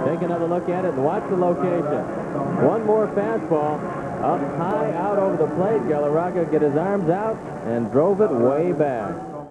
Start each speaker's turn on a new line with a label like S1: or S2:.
S1: Take another look at it and watch the location. One more fastball. Up high out over the plate. Galarraga get his arms out and drove it way back.